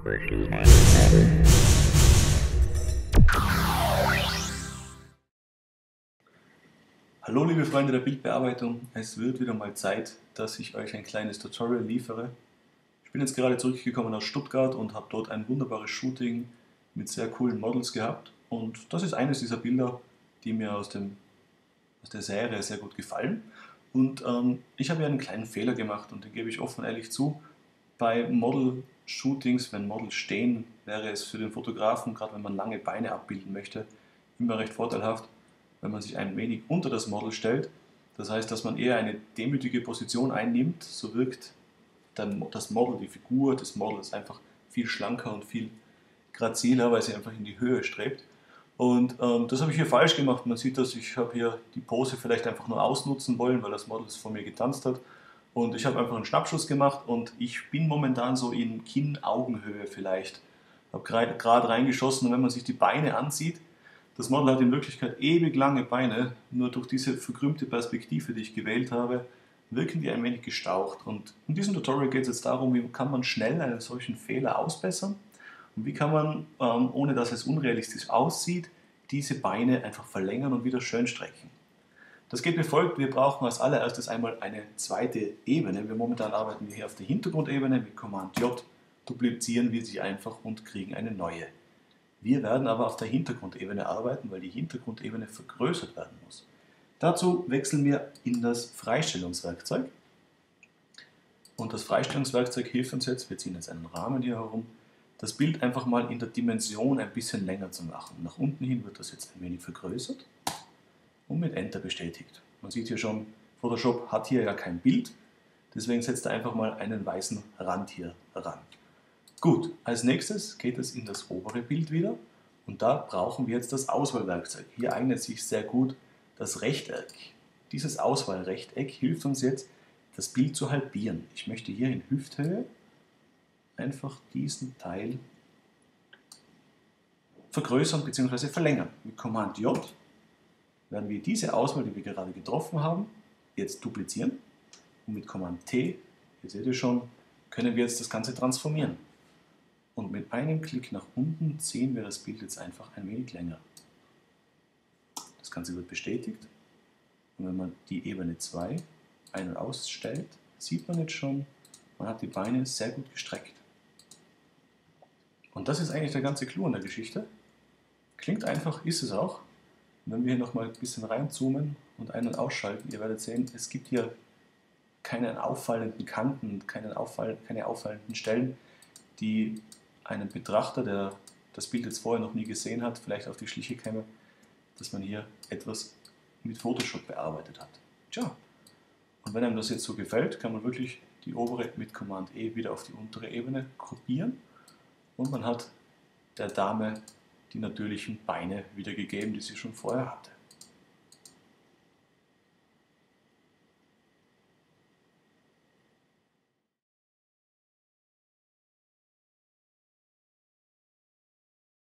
Hallo liebe Freunde der Bildbearbeitung, es wird wieder mal Zeit, dass ich euch ein kleines Tutorial liefere. Ich bin jetzt gerade zurückgekommen aus Stuttgart und habe dort ein wunderbares Shooting mit sehr coolen Models gehabt und das ist eines dieser Bilder, die mir aus der Serie sehr gut gefallen. Und ich habe ja einen kleinen Fehler gemacht und den gebe ich offen und ehrlich zu. Bei Model-Shootings, wenn Models stehen, wäre es für den Fotografen, gerade wenn man lange Beine abbilden möchte, immer recht vorteilhaft, wenn man sich ein wenig unter das Model stellt. Das heißt, dass man eher eine demütige Position einnimmt, so wirkt dann das Model, die Figur des Models einfach viel schlanker und viel graziler, weil sie einfach in die Höhe strebt. Und das habe ich hier falsch gemacht. Man sieht das, ich habe hier die Pose vielleicht einfach nur ausnutzen wollen, weil das Model es vor mir getanzt hat. Und ich habe einfach einen Schnappschuss gemacht und ich bin momentan so in Kinn-Augenhöhe vielleicht. Ich habe gerade reingeschossen und wenn man sich die Beine ansieht, das Model hat in Wirklichkeit ewig lange Beine, nur durch diese verkrümmte Perspektive, die ich gewählt habe, wirken die ein wenig gestaucht. Und in diesem Tutorial geht es jetzt darum, wie kann man schnell einen solchen Fehler ausbessern und wie kann man, ohne dass es unrealistisch aussieht, diese Beine einfach verlängern und wieder schön strecken. Das geht wie folgt: Wir brauchen als allererstes einmal eine zweite Ebene. Momentan arbeiten wir hier auf der Hintergrundebene. Mit Command J duplizieren wir sie einfach und kriegen eine neue. Wir werden aber auf der Hintergrundebene arbeiten, weil die Hintergrundebene vergrößert werden muss. Dazu wechseln wir in das Freistellungswerkzeug. Und das Freistellungswerkzeug hilft uns jetzt, wir ziehen jetzt einen Rahmen hier herum, das Bild einfach mal in der Dimension ein bisschen länger zu machen. Nach unten hin wird das jetzt ein wenig vergrößert und mit Enter bestätigt. Man sieht hier schon, Photoshop hat hier ja kein Bild, deswegen setzt er einfach mal einen weißen Rand hier ran. Gut, als nächstes geht es in das obere Bild wieder und da brauchen wir jetzt das Auswahlwerkzeug. Hier eignet sich sehr gut das Rechteck. Dieses Auswahlrechteck hilft uns jetzt, das Bild zu halbieren. Ich möchte hier in Hüfthöhe einfach diesen Teil vergrößern bzw. verlängern. Mit Command J werden wir diese Auswahl, die wir gerade getroffen haben, jetzt duplizieren und mit Command T, hier seht ihr schon, können wir jetzt das Ganze transformieren. Und mit einem Klick nach unten ziehen wir das Bild jetzt einfach ein wenig länger. Das Ganze wird bestätigt. Und wenn man die Ebene 2 ein- und ausstellt, sieht man jetzt schon, man hat die Beine sehr gut gestreckt. Und das ist eigentlich der ganze Clou an der Geschichte. Klingt einfach, ist es auch. Und wenn wir hier nochmal ein bisschen reinzoomen und ein- und ausschalten, ihr werdet sehen, es gibt hier keine auffallenden Kanten, keine auffallenden Stellen, die einem Betrachter, der das Bild jetzt vorher noch nie gesehen hat, vielleicht auf die Schliche käme, dass man hier etwas mit Photoshop bearbeitet hat. Tja, und wenn einem das jetzt so gefällt, kann man wirklich die obere mit Command E wieder auf die untere Ebene kopieren und man hat der Dame die natürlichen Beine wiedergegeben, die sie schon vorher hatte.